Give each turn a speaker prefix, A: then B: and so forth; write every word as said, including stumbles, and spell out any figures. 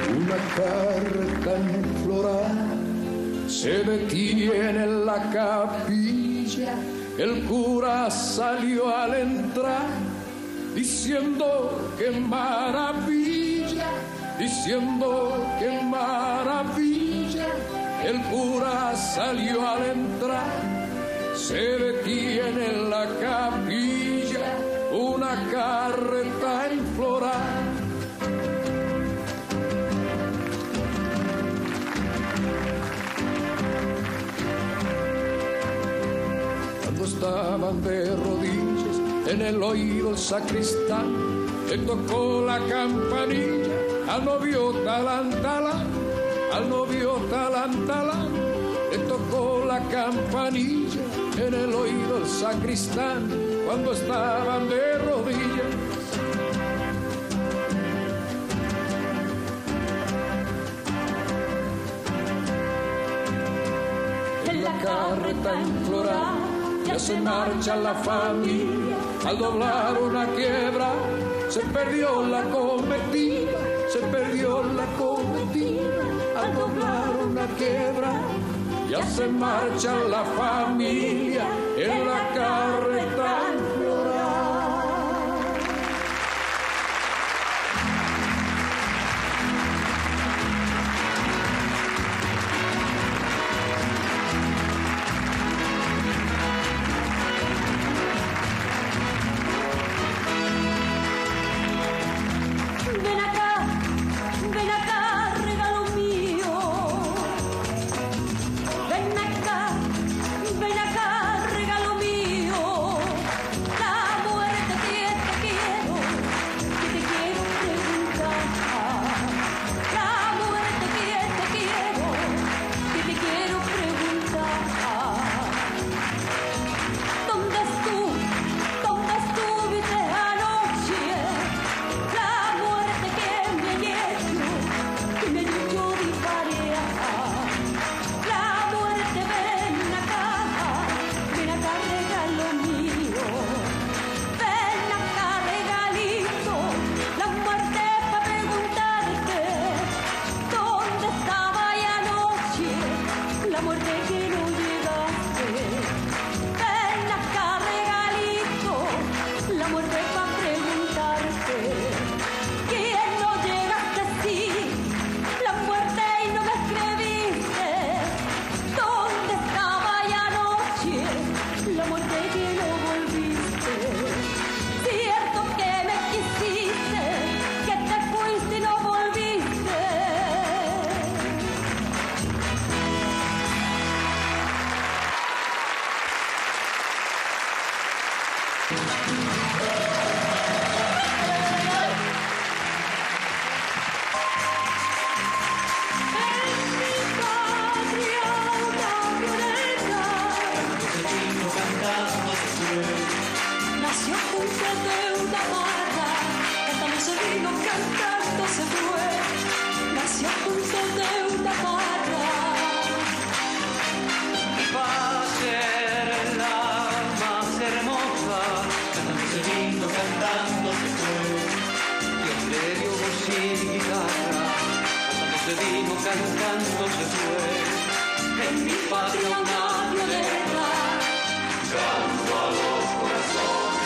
A: Una carreta enflorada se detiene en la capilla. El cura salió al entrar diciendo que maravilla, diciendo que maravilla. El cura salió al entrar, se detiene en la capilla una carreta enflorada. Cuando estaban de rodillas en el oído el sacristán, le tocó la campanilla al novio talán, talán, al novio talán, talán. Le tocó la campanilla en el oído el sacristán cuando estaban de rodillas. En la carreta enflorada ya se marcha la familia. Al doblar una quiebra se perdió la cometida, se perdió la cometida. Al doblar una quiebra ya se marcha la familia en la carreta enflorada.
B: Ven acá, ven acá, regalo mío. Ven acá, ven acá, regalo mío. La muerte que te quiero, que te quiero preguntar. La muerte que te quiero, que te quiero preguntar. ¿Dónde estuvo, dónde estuviste anoche? La muerte que me ha hecho, que me ha hecho disparar. La muerte, ven acá, ven acá, regalo mío. Ven acá, regalito, la muerte para preguntarte dónde estaba ahí anoche, la muerte que no llegaste. Ven acá, regalito, la muerte para preguntarte quién no llegaste, sí, la muerte y no me escribiste. ¿Dónde estaba ahí anoche, la muerte que no volviste? Cierto que me quisiste, que te fuiste y no volviste. En mi patria una violeta nació junto de una barra, cantando se vino, cantando se fue. Nació junto de una barra.
C: Va a ser la más hermosa, cantando se vino, cantando se fue. Dios le dio voz y guitarra, cantando se vino, cantando se fue. En mi patria una violeta, canto a los corazones.